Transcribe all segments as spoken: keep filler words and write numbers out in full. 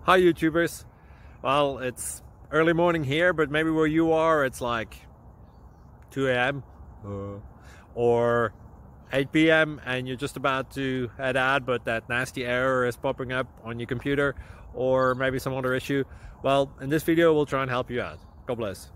Hi YouTubers. Well, it's early morning here, but maybe where you are it's like two A M uh, or eight P M and you're just about to head out, but that nasty error is popping up on your computer, or maybe some other issue. Well, in this video we'll try and help you out. God bless.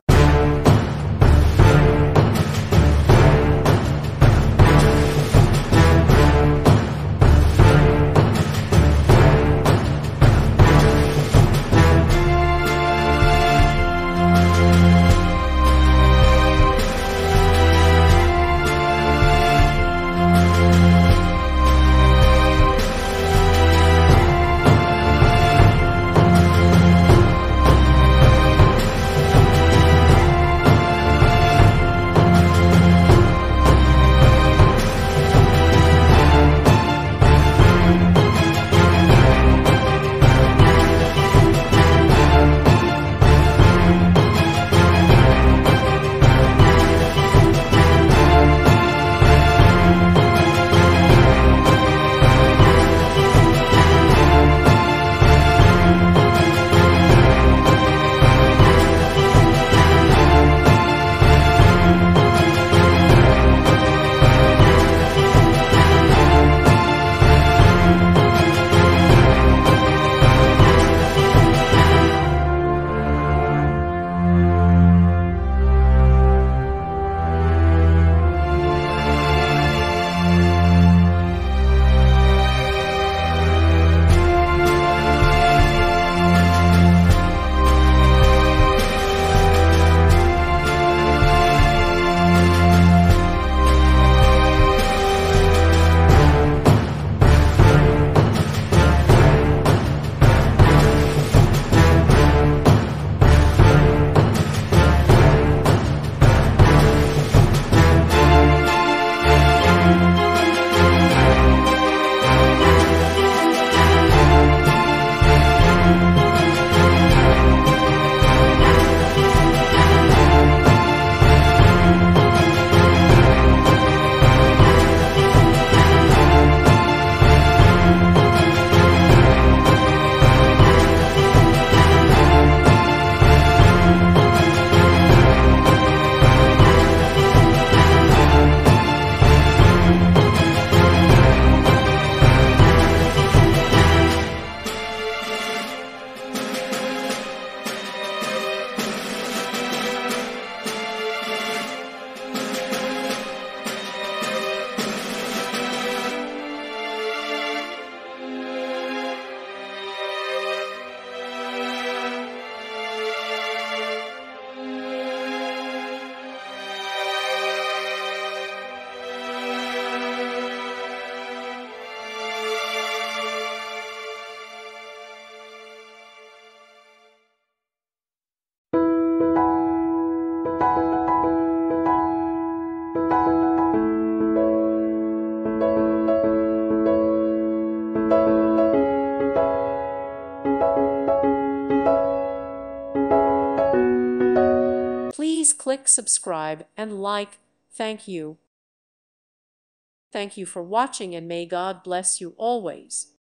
Please click subscribe and like. Thank you. Thank you for watching, and may God bless you always.